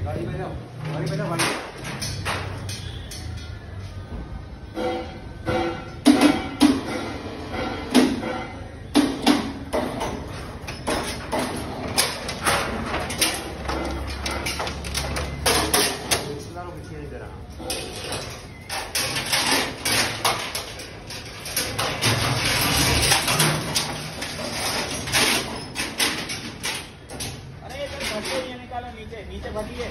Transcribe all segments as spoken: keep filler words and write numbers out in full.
गाड़ी में जाओ, गाड़ी में जाओ, गाड़ी नीचे नीचे भटिए।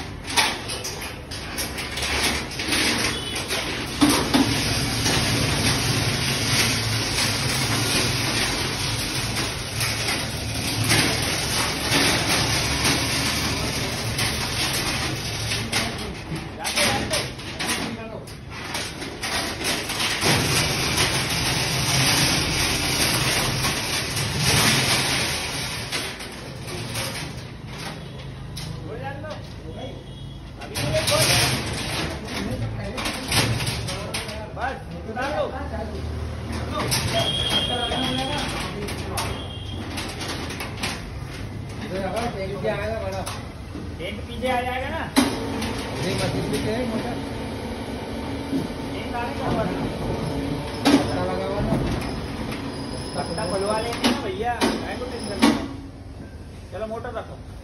आएगा बड़ा टेंट पीछे आ जाएगा ना। नहीं मशीन पीछे है मोटर टेंट आने का पत्ता लगा हुआ ना, पत्ता खुलवा लेंगे ना भैया। मैं को टेंशन। चलो मोटर रखो।